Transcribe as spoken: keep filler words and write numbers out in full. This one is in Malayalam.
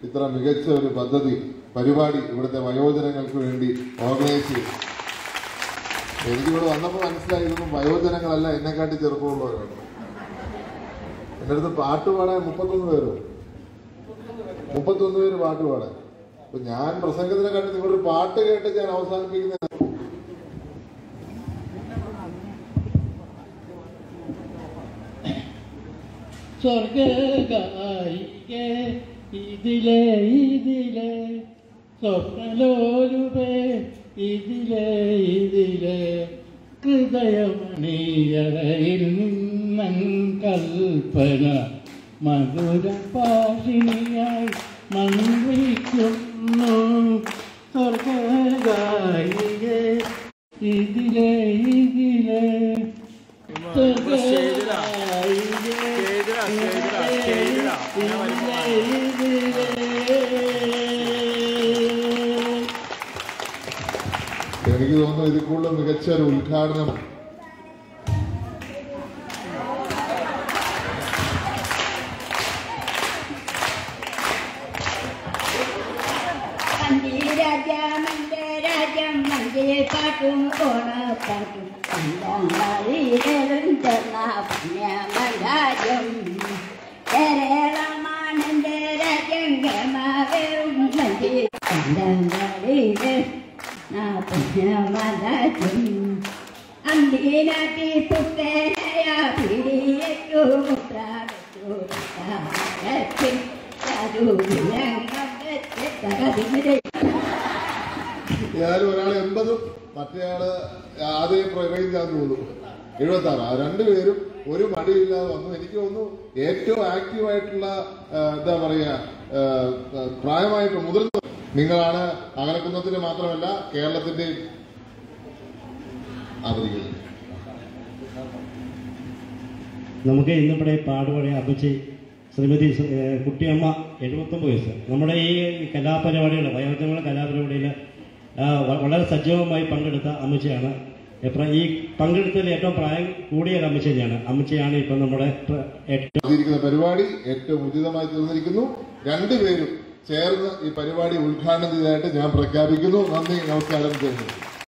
ഇത്ര മികച്ച ഒരു പദ്ധതി പരിപാടി ഇവിടുത്തെ വയോജനങ്ങൾക്ക് വേണ്ടി ഓർഗനൈസ് ചെയ്തു. എനിക്കിവിടെ വന്നപ്പോൾ മനസ്സിലായിരുന്നു വയോജനങ്ങളല്ല എന്നെക്കാട്ടി ചെറുപ്പമുള്ളവരാണ്. എൻ്റെ അടുത്ത് പാട്ട് പാടാൻ മുപ്പത്തൊന്ന് പേരോ മുപ്പത്തൊന്ന് പേര് പാട്ട് പാടാൻ. അപ്പൊ ഞാൻ പ്രസംഗത്തിനെ കണ്ട് നിങ്ങളൊരു പാട്ട് കേട്ട് ഞാൻ അവസാനിപ്പിക്കുന്ന സ്വർഗായികേ ഇതിലെ ഇതിലെ സ്വപ്നലോലുപേ ഇതിലെ ഇതിലെ ഹൃദയമണിയറയിൽ നിന്നൻ കൽപ്പന മധുരപാഷിനിയായി മന്ത്രിക്കുന്നു. സ്വർഗായികേ ഇതിലെ ഇതിലെ എനിക്ക് തോന്നുന്നു ഇതിൽ കൂടുതൽ മികച്ച ഒരു ഉദ്ഘാടനം രാജ്യമെന്റെ രാജ്യം മഞ്ചേ പാട്ടും ഓണപ്പാട്ടും രാജ്യം കേരളമാണെന്റെ രാജ്യം കേമാവേറും മഞ്ചേ പുണ്യമരാജ്യം അന്തിനാട്ടി പുത്തേനയ പിടിയേറ്റു മുദ്രാവെച്ചു ഏതായാലും ഒരാൾ എൺപതും മറ്റേയാള് ആദ്യം പ്രകടിച്ചാന്ന് തോന്നുന്നു എഴുപത്തി ആറ്. ആ രണ്ടുപേരും ഒരു മടിയില്ലാതെ വന്നു. എനിക്ക് തോന്നുന്നു ഏറ്റവും ആക്റ്റീവായിട്ടുള്ള എന്താ പറയാ പ്രായമായിട്ട് മുതിർന്ന നിങ്ങളാണ്. അകലക്കുന്നതിന് മാത്രമല്ല കേരളത്തിന്റെ ആദരിക്കുന്നത്. നമുക്ക് ഇന്നിവിടെ പാടുപഴയ അമ്മച്ചി ശ്രീമതി കുട്ടിയമ്മ എഴുപത്തൊമ്പത് വയസ്സ് നമ്മുടെ ഈ കലാപരിപാടികൾ വയോജനങ്ങളുടെ കലാപരിപാടിയിൽ വളരെ സജീവമായി പങ്കെടുത്ത അമ്മച്ചിയാണ്. എപ്പോഴും ഈ പങ്കെടുത്തതിൽ ഏറ്റവും പ്രായം കൂടിയ അമ്മച്ചി തന്നെയാണ്. അമ്മച്ചിയാണ് ഇപ്പം നമ്മുടെ ഏറ്റവും പരിപാടി ഏറ്റവും ഉചിതമായി തീർന്നിരിക്കുന്നു. രണ്ടുപേരും ചേർന്ന് ഈ പരിപാടി ഉദ്ഘാടനം ചെയ്തതായിട്ട് ഞാൻ പ്രഖ്യാപിക്കുന്നു. നന്ദി, നമസ്കാരം ചെയ്യുന്നു.